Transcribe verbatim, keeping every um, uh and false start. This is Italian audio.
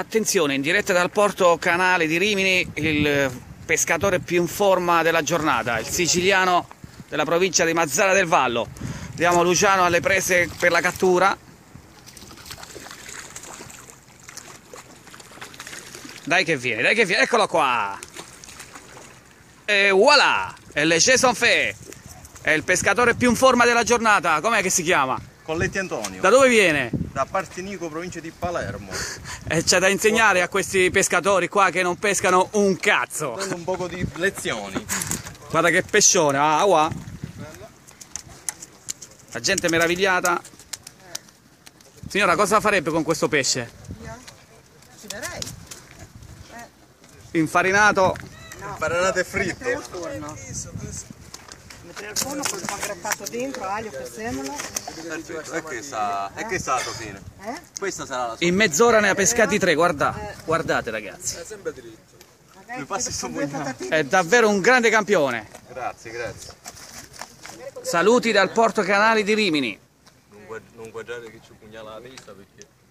Attenzione, in diretta dal porto Canale di Rimini, il pescatore più in forma della giornata, il siciliano della provincia di Mazara del Vallo. Vediamo Luciano alle prese per la cattura. Dai che viene, dai che viene, eccolo qua! E voilà! E le son fait! È il pescatore più in forma della giornata, com'è che si chiama? Colletti Antonio. Da dove viene? Da Partinico, provincia di Palermo. E c'è da insegnare a questi pescatori qua che non pescano un cazzo. Prendo un poco di lezioni. Guarda che pescione, ah, qua. La gente è meravigliata. Signora, cosa farebbe con questo pesce? Io? Cucinerei. Infarinato. No. Infarinato e fritto. Metterei al forno. Metterei al forno con il pan grattato dentro, aglio, prezzemolo. Perfetto. E che sa? E che sa alla fine? Eh? Questa sarà la sua. In mezz'ora ne ha pescati tre, guarda. Guardate ragazzi. È sempre dritto. Magari Mi passi con sto due buono. patatine. È davvero un grande campione. Grazie, grazie. Saluti dal porto Canale di Rimini. Non, guard non guardare che ci pugnala la testa perché...